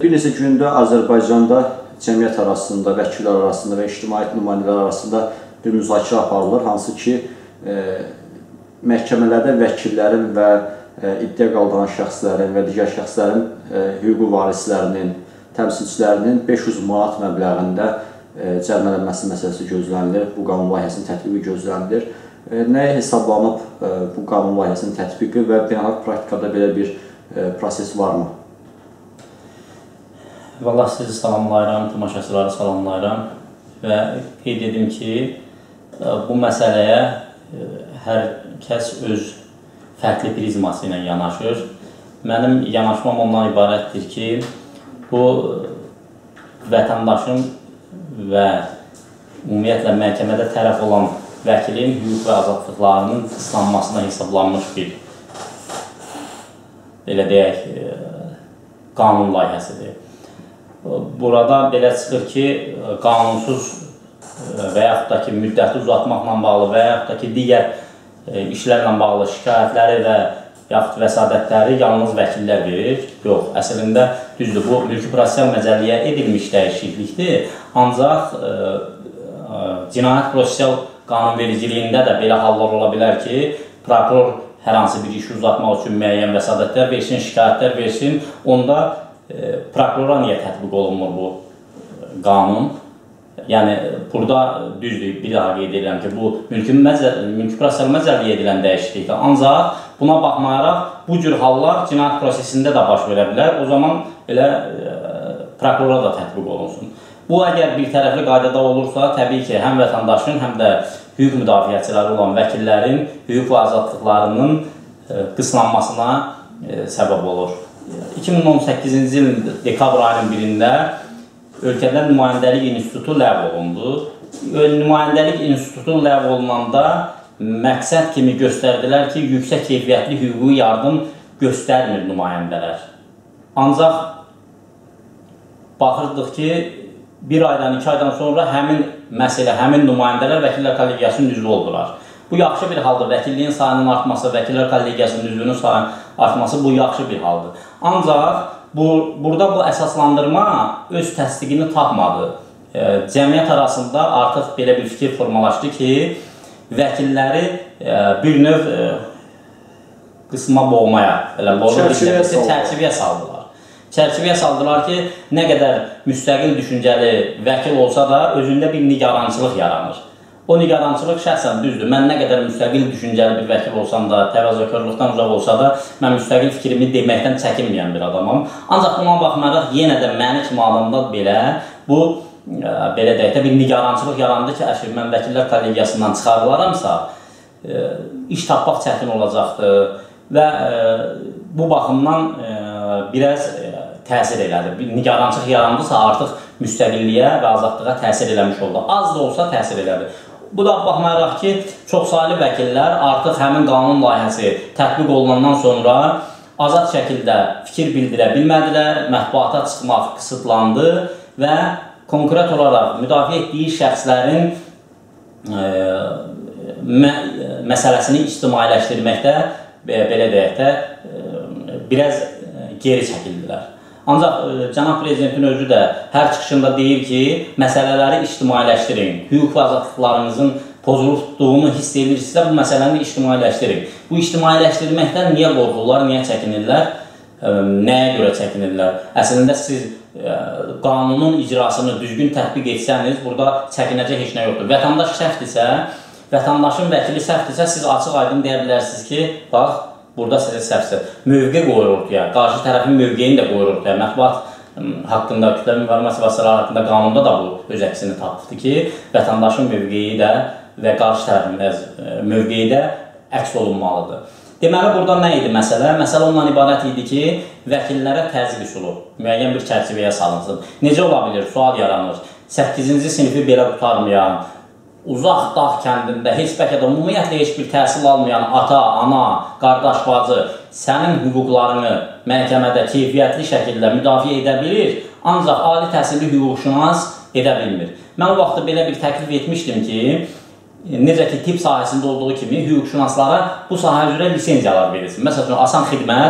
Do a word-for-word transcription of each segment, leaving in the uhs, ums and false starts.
Bir neçə gündə Azərbaycanda cəmiyyət arasında, vəkillər arasında və ictimaiyyət nümayəndələri arasında bir müzakirə aparılır, hansı ki, e, məhkəmələrdə vəkillərin və e, iddia qaldıran şəxslərin və digər şəxslərin e, hüquqi varislərinin, təmsilçilərinin beş yüz manat məbləğində e, cərimələnməsi məsələsi gözlənilir, bu qanun layihəsinin tətbiqi gözlənilir. E, nəyə hesablanıb e, bu qanun layihəsinin tətbiqi və beynəlxalq praktikada belə bir e, proses varmı? Vallahi sizi salamlayıram, tamaşaçıları salamlayıram və qeyd edim ki, bu məsələyə hər kəs öz fərqli prizması ilə yanaşır. Mənim yanaşmam ondan ibarətdir ki, bu vətəndaşın və ümumiyyətlə məhkəmədə tərəf olan vəkilin hüquq və azadlıqlarının qısıtlanmasına hesablanmış bir, belə deyək, qanun layihəsidir. Burada belə çıxır ki, qanunsuz və yaxud da ki, müddəti uzatmaqla bağlı və yaxud da ki, digər işlərlə bağlı şikayətləri və yaxud vəsadətləri yalnız vəkillər verir. Yox, əslində düzdür, bu mülki prosessual məcəlləyə edilmiş dəyişiklikdir. Ancaq cinayət prosessual qanunvericiliyində də belə hallar ola bilər ki, prokuror hər hansı bir işi uzatmaq üçün müəyyən vəsadətlər versin, şikayətlər versin, onda prokurora niyə tətbiq olunmur bu qanun? Yəni, burada düzdür, bir daha qeyd edirəm ki, bu mülki prosessual məcəlləyə edilən dəyişiklikdir. Ancaq buna baxmayaraq, bu cür hallar cinayət prosesində də baş verə bilər. O zaman elə prokurora da tətbiq olunsun. Bu, əgər bir tərəfli qaydada olursa, təbii ki, həm vətəndaşın, həm də hüquq müdafiəçiləri olan vəkillərin hüquq və azadlıqlarının qısıtlanmasına səbəb olur. iki min on səkkizinci ilin dekabr ayının birində ölkədə nümayəndəlik institutu ləğv olundu. Nümayəndəlik institutu ləğv olunanda məqsəd kimi göstərdilər ki, yüksək keyfiyyətli hüquqi yardım göstərmir nümayəndələr. Ancaq baxırdıq ki, bir aydan, iki aydan sonra həmin məsələ, həmin nümayəndələr Vəkillər Kollegiyasının üzvü oldular. Bu yaxşı bir haldır. Vəkilliyin sayının artması, Vəkillər Kollegiyasının üzvünün sayının artması bu yaxşı bir haldır. Ancaq bu, burada bu əsaslandırma öz təsdiqini tapmadı. E, cəmiyyət arasında artıq belə bir fikir formalaşdı ki, vəkilləri e, bir növ e, qısma boğmaya, elə, çərçivəyə saldılar. Çərçivəyə saldılar ki, nə qədər müstəqil düşüncəli vəkil olsa da özündə bir nigarançılıq yaranır. O nigarançılıq şəxsən düzdür. Mən nə qədər müstəqil düşüncəli bir vəkil olsam da, təvazökarlıqdan uzaq olsa da, mən müstəqil fikrimi deməkdən çəkinməyən bir adamam. Ancaq buna baxmayaraq, yenə də məni kimi adamda belə, bu, e, belə deyək də bir nigarançılıq yarandı ki, əşir, mən Vəkillər Kollegiyasından çıxarılaramsa, e, iş tapmaq çətin olacaqdır və e, bu baxımdan e, biraz e, təsir elədi. Bir nigarançılıq yarandısa, artıq müstəqilliyə və azadlığa təsir eləmiş oldu. Az da olsa təsir elədi. Bu da baxmayaraq ki, çoxsaylı vəkillər artıq həmin qanun layihəsi tətbiq olunandan sonra azad şəkildə fikir bildirə bilmədilər, mətbuata çıxmaq qısıtlandı və konkret olaraq müdafiə etdiyi şəxslərin e, mə məsələsini ictimailəşdirməkdə, belə deyək də, e, biraz geri çəkildilər. Ancaq e, cənab prezidentin özü də hər çıxışında deyir ki, məsələləri ictimailəşdirin, hüquq və azadlıqlarınızın pozulduğunu hiss edirsinizsə, bu məsələni ictimailəşdirin. Bu ictimailəşdirməkdən niyə qorxurlar, niyə çəkinirlər, e, nəyə görə çəkinirlər? Əslində siz e, qanunun icrasını düzgün tətbiq etsəniz, burada çəkinəcək heç nə yoxdur. Vətəndaş səhvdirsə, vətəndaşın vəkili səhvdirsə, siz açıq aydın deyə bilərsiniz ki, bax, burada sizə səhvdir. Mövqe qoyur ortaya, qarşı tərəfin mövqeyini də qoyur ortaya. Mətbuat haqqında, kütləvi informasiya vasitələri haqqında qanunda da bu öz əksini tapıbdır ki, vətəndaşın mövqeyi də və qarşı tərəfin mövqeyi də əks olunmalıdır. Deməli, burada nə idi məsələ? Məsələ ondan ibarət idi ki, vəkillərə təzyiq üsulu müəyyən bir çərçivəyə salınsın. Necə ola bilir? Sual yaranır. səkkizinci sinifi belə qutarmayan, uzaq dağ kəndində, heç bəlkə də ümumiyyətlə heç bir təhsil almayan ata, ana, qardaş, bacı sənin hüquqlarını məhkəmədə keyfiyyətli şəkildə müdafiə edə bilir, ancaq ali təhsilli hüquqşünas edə bilmir. Mən o vaxtda belə bir təklif etmişdim ki, necə ki, tibb sahəsində olduğu kimi hüquqşünaslara bu sahə üzrə lisenziyalar verilsin. Məsələn, asan xidmət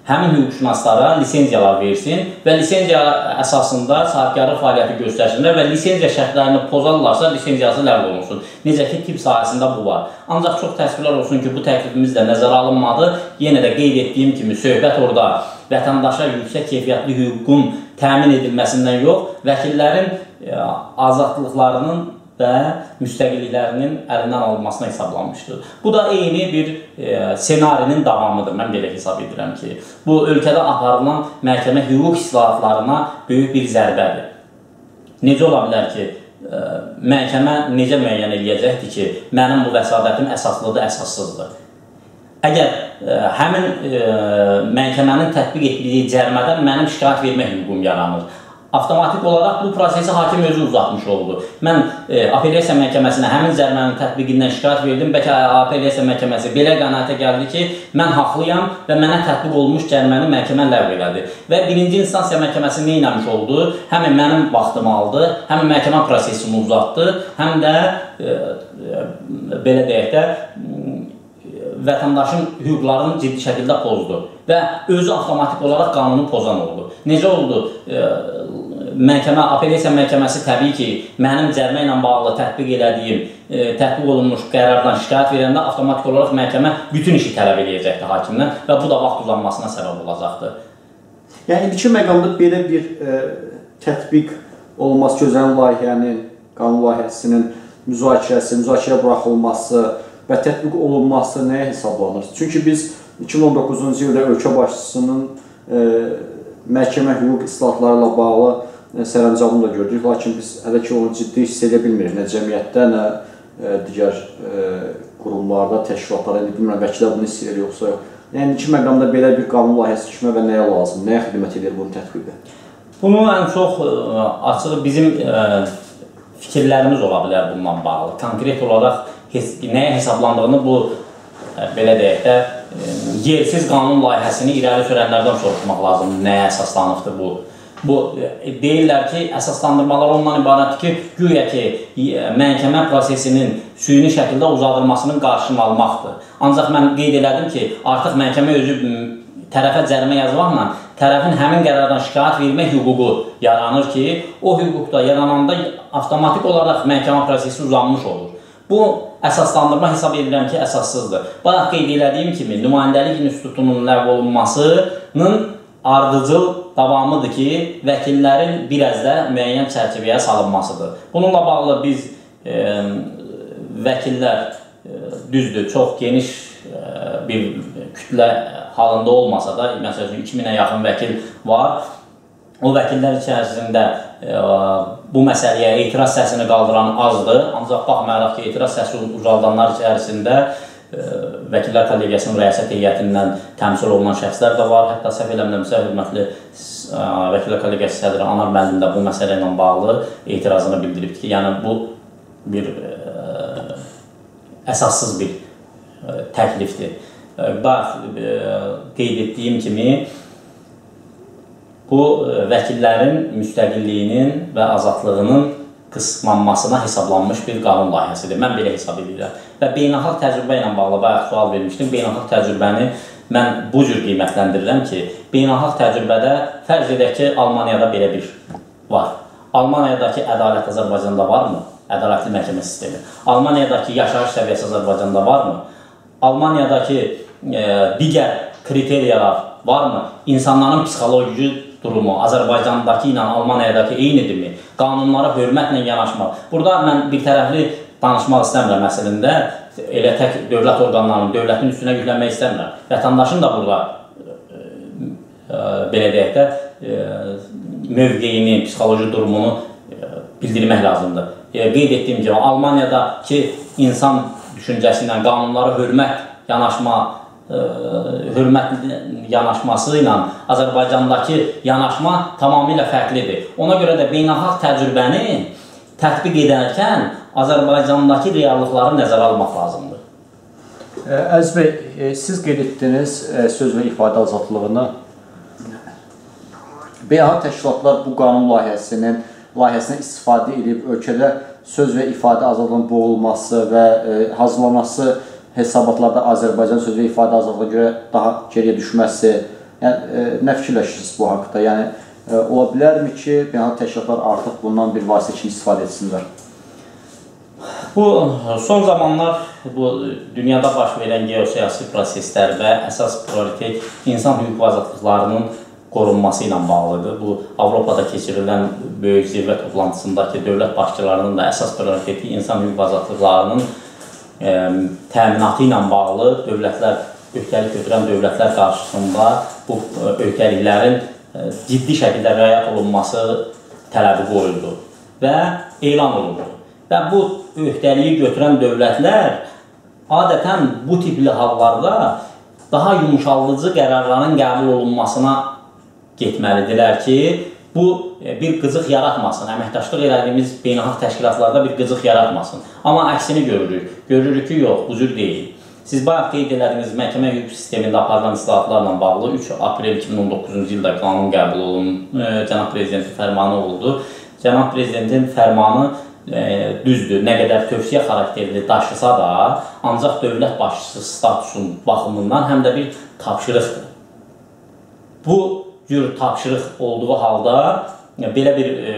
həmin hüquqşünaslara lisenziyalar versin və lisenziya əsasında sahibkarlıq fəaliyyəti göstərsinlər və lisenziya şərtlərini pozarlarsa lisenziyası ləğv olunsun. Necə ki, tibb sahəsində bu var. Ancaq çox təəssüflər olsun ki, bu təklifimiz də nəzərə alınmadı. Yenə də qeyd etdiyim kimi, söhbət orada vətəndaşa yüksək keyfiyyətli hüququn təmin edilməsindən yox, vəkillərin azadlıqlarının və müstəqilliklərinin əlindən alınmasına hesablanmışdır. Bu da eyni bir e, senarinin davamıdır. Mən belə hesab edirəm ki, bu ölkədə aparılan məhkəmə hüquq islahatlarına böyük bir zərbədir. Necə ola bilər ki, e, məhkəmə necə müəyyən edəcəkdir ki, mənim bu vəsadətim əsaslıdır, əsassızdır. Əgər e, həmin e, məhkəmənin tətbiq etdiyi cərimədən mənim şikayət vermək hüququm yaranır. Avtomatik olaraq bu prosesi hakim özü uzatmış oldu. Mən e, apellyasiya məhkəməsinə həmin cərimənin tətbiqindən şikayət verdim. Bəlkə apellyasiya məhkəməsi belə qənaətə gəldi ki, mən haqlıyam və mənə tətbiq olunmuş cəriməni məhkəmə ləğv elədi. Və birinci instansiya məhkəməsi nə etmiş oldu? Həm mənim vaxtımı aldı, həm məhkəmə prosesini uzatdı, həm də e, e, belə deyək də vətəndaşın hüquqlarını ciddi şəkildə pozdu və özü avtomatik olaraq qanunu pozan oldu. Necə oldu? E, məhkəmə, apellyasiya məhkəməsi təbii ki, mənim cərimə ilə bağlı tətbiq elədiyim, e, tətbiq olunmuş qərardan şikayət verəndə avtomatik olaraq məhkəmə bütün işi tələb edəcəkdir hakimdən və bu da vaxt uzanmasına səbəb olacaqdır. Yəni, indiki məqamda belə bir e, tətbiq olunması, gözlənilən layihənin, qanun layihəsinin müzakirəsi, müzakirə buraxılması və tətbiq olunması nəyə hesablanır? Çünki biz iki min on doqquzuncu ildə ölkə başçısının e, məhkəmə hüquq islahatları ilə bağlı e, sərəncamını da gördük. Lakin biz hələ ki onu ciddi hiss edə bilmirik. Nə cəmiyyətdə, nə e, digər e, qurumlarda, təşkilatlarda, indi bilmirəm, vəkillər bunu hiss edir yoxsa yox. Yəni, iki məqamda belə bir qanun layihəsi kimə və nəyə lazım, nəyə xidmət edir bunun tətbiqi? Bunu ən çox e, açıq bizim e, fikirlərimiz ola bilər bununla bağlı. Konkret olaraq hes nəyə hesablandığını bu, e, belə deyək də, e, yersiz qanun layihəsini irəli sürənlərdən soruşmaq lazımdır, nəyə əsaslanıbdır bu. Bu, e, deyirlər ki, əsaslandırmalar ondan ibarətdir ki, güya ki, e, məhkəmə prosesinin süni şəkildə uzadılmasının qarşısını almaqdır. Ancaq mən qeyd elədim ki, artıq məhkəmə özü tərəfə cərimə yazmaqla tərəfin həmin qərardan şikayət vermək hüququ yaranır ki, o hüquqda yarananda avtomatik olaraq məhkəmə prosesi uzanmış olur. Bu, əsaslandırma hesab edirəm ki, əsassızdır. Bayaq qeyd elədiyim kimi, nümayəndəlik institutunun ləğv olunmasının ardıcıl davamıdır ki, vəkillərin biraz da müəyyən çərçivəyə salınmasıdır. Bununla bağlı biz e, vəkillər e, düzdür, çox geniş e, bir kütlə halında olmasa da, məsələn, iki minə yaxın vəkil var. O vəkillər içərisində e, bu məsələyə etiraz səsini qaldıran azdır. Ancaq baxmayaraq ki, etiraz səsi uzaldanlar içərisində e, Vəkillər Kollegiyasının rəisət heyətindən təmsil olunan şəxslər də var. Hətta səhv eləmirəmsə, hörmətli e, Vəkillər Kollegiyası sədri Anar müəllim də bu məsələ ilə bağlı etirazını bildiribdir ki, yəni bu bir e, əsassız bir e, təklifdir. E, bax, e, qeyd etdiyim kimi, bu, vəkillərin müstəqilliyinin və azadlığının qısmanmasına hesablanmış bir qanun layihəsidir. Mən belə hesab edirəm. Və beynəlxalq təcrübə ilə bağlı bayaq sual vermişdim. Beynəlxalq təcrübəni mən bu cür qiymətləndirirəm ki, beynəlxalq təcrübədə fərz edək ki, Almaniyada belə bir var. Almaniyadakı ədalət Azərbaycanda varmı? Ədalətli məhkəmə sistemi. Almaniyadakı yaşayış səviyyəsi Azərbaycanda varmı? Almaniyadakı e, digər kriteriyalar varmı? İnsanların psixoloji durumu Azərbaycandakı ilə Almaniyadakı eynidirmi? Qanunlara hörmətlə yanaşmaq. Burada mən bir tərəfli danışmaq istəmirəm əslində. Elə tək dövlət orqanlarının, dövlətin üstünə yüklənmək istəmirəm. Vətəndaşın da burada e, e, belə deyək də e, mövqeyini, psixoloji durumunu e, bildirmək lazımdır. E, qeyd etdiyim kimi, Almaniyadakı insan düşüncəsi ilə qanunlara hörmət yanaşma hörmətli yanaşması ilə Azərbaycandakı yanaşma tamamilə fərqlidir. Ona görə də beynəlxalq təcrübəni tətbiq edərkən Azərbaycandakı reallıqları nəzərə almaq lazımdır. Əziz bəy, siz qeyd etdiniz söz və ifadə azadlığını. Beynəlxalq təşkilatlar bu qanun layihəsinin layihəsindən istifadə edib ölkədə söz və ifadə azadlığının boğulması və hazırlanması hesabatlarda Azərbaycan söz və ifadə azadlığına görə daha geriyə düşməsi Yəni, nə fikirləşirsiniz bu haqda? Yəni, ola bilərmi ki, beynəlxalq təşkilatlar artıq bundan bir vasitə kimi istifadə etsinlər? Bu, son zamanlar bu dünyada baş verən geosiyasi proseslər və əsas prioritet insan hüquq və azadlıqlarının qorunması ilə bağlıdır. Bu, Avropada keçirilən böyük zirvə toplantısındakı dövlət başçılarının da əsas prioriteti insan hüquq və azadlıqlarının e, təminatı ilə bağlı dövlətlər, öhdəlik götürən dövlətlər qarşısında bu öhdəliklərin e, ciddi şəkildə riayət olunması tələbi qoyuldu və elan olundu. Və bu öhdəliyi götürən dövlətlər adətən bu tipli hallarda daha yumuşaldıcı qərarların qəbul olunmasına getməlidirlər ki, bu bir qızıq yaratmasın, əməkdaşlıq elədiyimiz beynəlxalq təşkilatlarda bir qızıq yaratmasın. Amma əksini görürük. Görürük ki, yox, bu cür deyil. Siz bayaq qeyd elədiyiniz məhkəmə hüquq sistemində aparılan islahatlarla bağlı üç aprel iki min on doqquzuncu ildə qanun qəbul olunub, Cənab Prezidentin fərmanı oldu. Cənab Prezidentin fərmanı e, düzdür, nə qədər tövsiyə xarakterli daşısa da, ancaq dövlət başçısı statusun baxımından həm də bir tapşırıqdır. Bu cür tapşırıq olduğu halda belə bir e,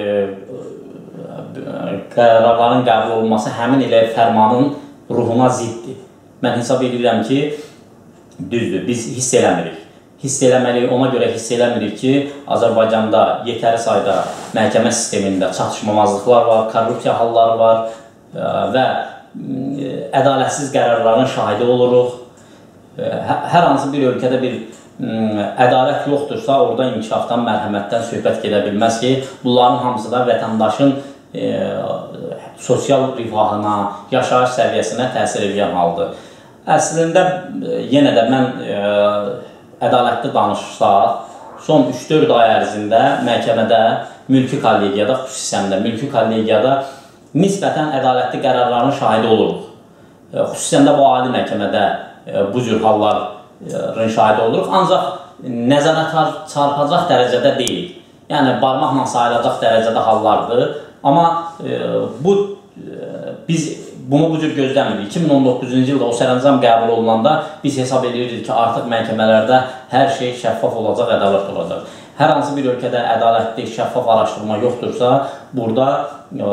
qərarların qəbul olunması həmin elə fərmanın ruhuna ziddir. Mən hesab edirəm ki, düzdür, biz hiss eləmirik. Hiss eləməliyik, ona görə hiss eləmirik ki, Azərbaycanda yetəri sayda məhkəmə sistemində çatışmamazlıqlar var, korrupsiya halları var və ədalətsiz qərarların şahidi oluruq. Hər hansı bir ölkədə bir ədalət yoxdursa, orada inkişafdan, mərhəmətdən söhbət gedə bilməz ki, bunların hamısı da vətəndaşın e, sosial rifahına, yaşayış səviyyəsinə təsir edən haldır. Əslində, yenə də mən e, ədalətli danışsaq, son üç dörd ay ərzində məhkəmədə, mülki kollegiyada, xüsusən də mülki kollegiyada nisbətən ədalətli qərarların şahidi oluruq. E, xüsusən də bu ali məhkəmədə e, bu cür hallar şahidi oluruq, ancaq nəzərə çarpacaq dərəcədə deyil. Yəni, barmaqla sayılacaq dərəcədə hallardır. Amma e, bu, e, biz bunu bu cür gözləmirik. iki min on doqquzuncu ildə o sərəncam qəbul olunanda biz hesab edirik ki, artıq məhkəmələrdə hər şey şəffaf olacaq, ədalət olacaq. Hər hansı bir ölkədə ədalətli, şəffaf araşdırma yoxdursa, burada e,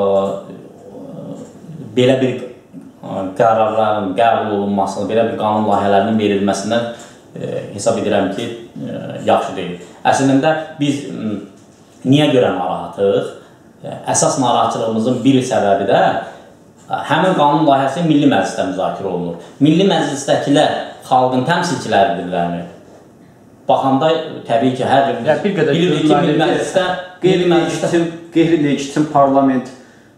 belə bir qərarların qəbul olunmasını, belə bir qanun layihələrinin verilməsindən e, hesab edirəm ki, e, yaxşı deyil. Əslində, biz m, niyə görə narahatıq? E, əsas narahatçılığımızın bir səbəbi də həmin qanun layihəsi Milli Məclisdə müzakirə olunur. Milli Məclisdəkilər xalqın təmsilçiləridirlərmi? Baxanda təbii ki, hər birimiz yəni, bir qədər bilirik ki, Milli Məclisdə qeyri-legitim qeyri-legitim parlament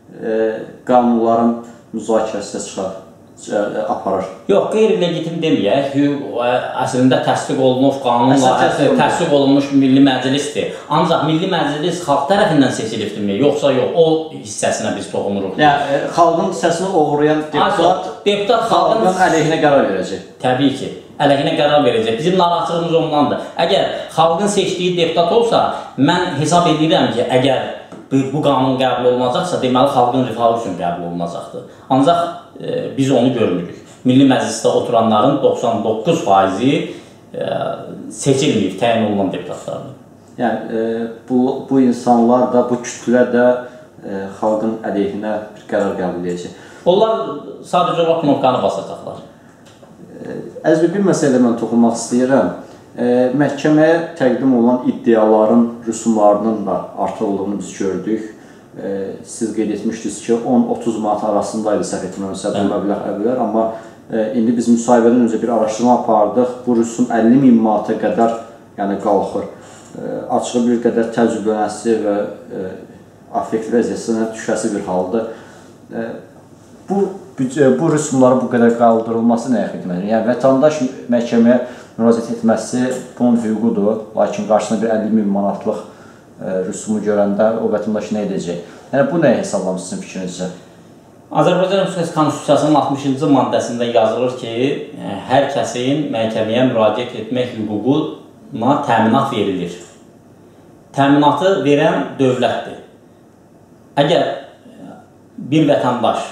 e, qanunların müzakirəsi çıxar, aparır. Yox, qeyri-legitim deməyək, əslində təsdiq olunmuş qanun layihəsi, təsdiq olunmuş Milli Məclisdir. Ancaq Milli Məclis xalq tərəfindən seçilibdirmi? Yoxsa yox, o hissəsinə biz toxunuruq. Yəni, xalqın hissəsini oğurlayan deputat, deputat xalqın, xalqın əleyhinə qərar verəcək. Təbii ki, əleyhinə qərar verəcək. Bizim narahatçılığımız ondandır. Əgər xalqın seçdiyi deputat olsa, mən hesab edirəm ki, əgər bu qanun qəbul olunacaqsa, deməli, xalqın rifahı üçün qəbul olunacaqdır. Ancaq e, biz onu görmürük. Milli Məclisdə oturanların doxsan doqquz faizi e, seçilməyib, təyin olunan deputatlardır. Yəni, e, bu, bu insanlar da, bu kütlə də e, xalqın əleyhinə bir qərar qəbul edəcək. Onlar sadəcə o knopkanı basacaqlar. E, Əziz, bir məsələ mən toxunmaq istəyirəm. E, məhkəməyə təqdim olunan iddiaların rüsumlarının da artırıldığını biz gördük. E, siz qeyd etmişdiniz ki, on otuz manat arasındaydı səhv etmirəmsə bu məbləğ əvvələr, amma e, indi biz müsahibədən öncə bir araşdırma apardıq. Bu rüsum əlli min manata qədər yəni, qalxır. E, açığı bir qədər təcrübələnəsi və e, affekt vəziyyəsinə düşəsi bir haldır. E, bu, bu rüsumların bu qədər qaldırılması nəyə xidmət edir? Yəni, vətəndaş məhkəməyə müraciət etməsi bunun hüququdur, lakin qarşısında bir əlli min manatlıq e, rüsumu görəndə o vətəndaş nə edəcək? Yəni, bu nəyə hesablamış sizin fikrinizcə? Azərbaycan Respublikası Konstitusiyasının altmışıncı maddəsində yazılır ki, hər kəsin məhkəməyə müraciət etmək hüququna təminat verilir. Təminatı verən dövlətdir. Əgər bir vətəndaş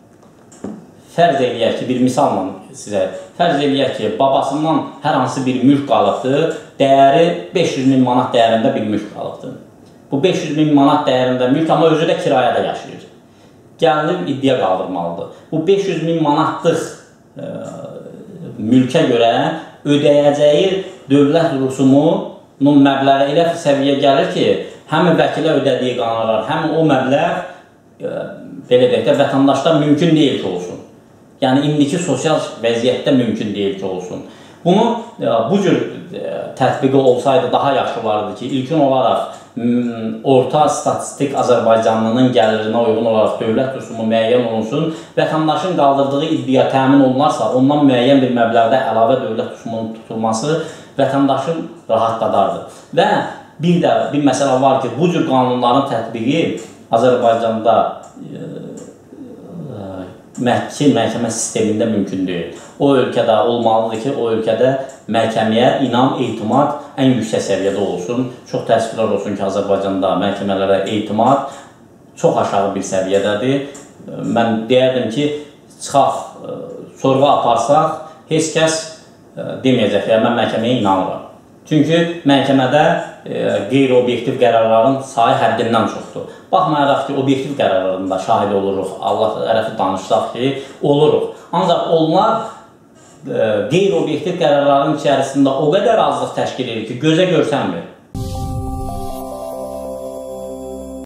fərz eləyək ki, bir misalla sizə, fərz eləyək ki, babasından hər hansı bir mülk qalıbdır dəyəri beş yüz min manat dəyərində bir mülk qalıbdır. Bu beş yüz min manat dəyərində mülk, amma özü də kirayədə yaşayır. Gəlinib iddia qaldırmalıdır. Bu beş yüz min manatlıq e, mülkə görə ödəyəcəyi dövlət rüsumunun məbləği elə səviyyə gəlir ki, həm vəkilə ödədiyi qanunlar, həm o məbləğ e, belə deyək də vətəndaşda mümkün deyil ki olsun. Yəni, indiki sosial vəziyyətdə mümkün deyil ki olsun. Bunu e, bu cür e, tətbiqi olsaydı daha yaxşı olardı ki, ilkin olaraq orta statistik Azərbaycanlının gəlirinə uyğun olaraq dövlət rüsumu müəyyən olunsun, vətəndaşın qaldırdığı iddia təmin olunarsa, ondan müəyyən bir məbləğdə əlavə dövlət rüsumunun tutulması vətəndaşın rahatladardı. Və bir də bir məsələ var ki, bu cür qanunların tətbiqi Azərbaycanda e, məhkəmə, məhkəmə sistemində mümkün deyil. O ölkədə olmalıdır ki, o ölkədə məhkəməyə inam, etimad ən yüksək səviyyədə olsun. Çox təəssüflər olsun ki, Azərbaycanda məhkəmələrə etimad çox aşağı bir səviyyədədir. Mən deyərdim ki, çıxaq, sorğu aparsaq, heç kəs deməyəcək ki, mən məhkəməyə inanıram. Çünki məhkəmədə qeyri-obyektiv qərarların sayı həddindən çoxdur. Baxmayaraq ki, obyektiv qərarlarında şahid oluruq, Allah tərəfi danışsaq ki, oluruq. Ancaq onlar qeyri-obyektiv qərarların içərisində o qədər azlıq təşkil edir ki, gözə görsənmir.